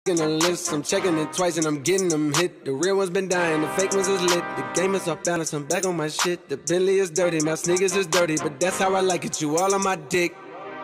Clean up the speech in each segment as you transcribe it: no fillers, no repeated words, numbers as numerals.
in the list, I'm checking it twice and I'm getting them hit. The real ones been dying, the fake ones is lit. The game is off balance, I'm back on my shit. The Bentley is dirty, my sneakers is dirty, but that's how I like it, you all on my dick.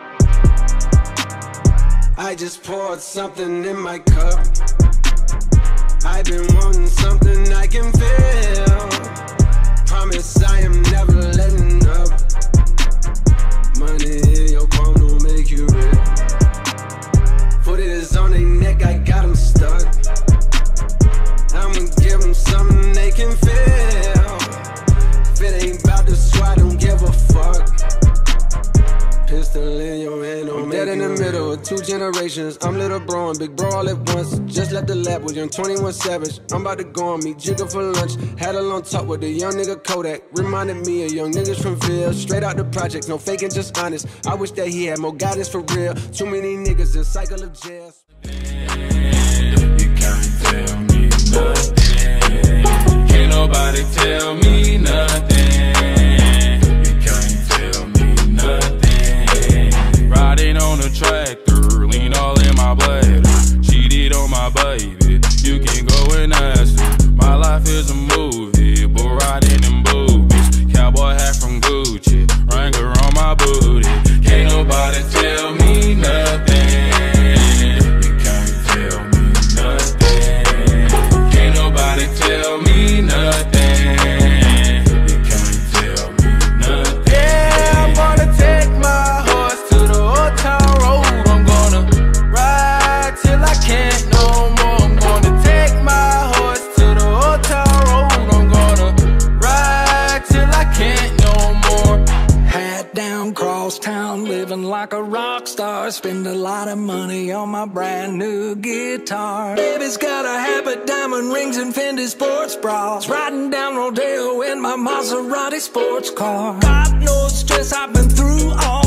I just poured something in my cup. I've been wanting something I can feel. Promise I am never letting up. Money in your palm don't make you real. Foot is on their neck, I got them stuck. I'ma give them something they can feel. If it ain't about the squad, don't give a fuck. Pistol in your hand, I'm dead in the middle of two generations. I'm little bro and big bro all at once. Just left the lab with young 21 Savage. I'm about to go on me Jigga for lunch. Had a long talk with a young nigga Kodak. Reminded me of young niggas from Ville. Straight out the projects, no faking, just honest. I wish that he had more guidance for real. Too many niggas in cycle of jail. You can't tell me nothing. Can't nobody tell me nothing. You can't tell me nothing. Riding on a tractor, lean all in my bladder. Cheated on my baby, you can go and ask her. My life is a movie, but riding in boobies. Cowboy hat from Gucci, Wrangler on my booty. Can't nobody tell me nothing. You can't tell me nothing. Can't nobody tell me nothing. You can't tell me nothing. Yeah, I'm gonna take my horse to the old town road. I'm gonna ride till I can't no more. I'm gonna take my horse to the old town road. I'm gonna ride till I can't no more. Hat down, cross town, living like a rock star. Spend a lot of money on my brand new guitar. Baby's got a habit, diamond rings and Fendi sports bras. Riding down Rodeo in my Maserati sports car. Got no stress, I've been through all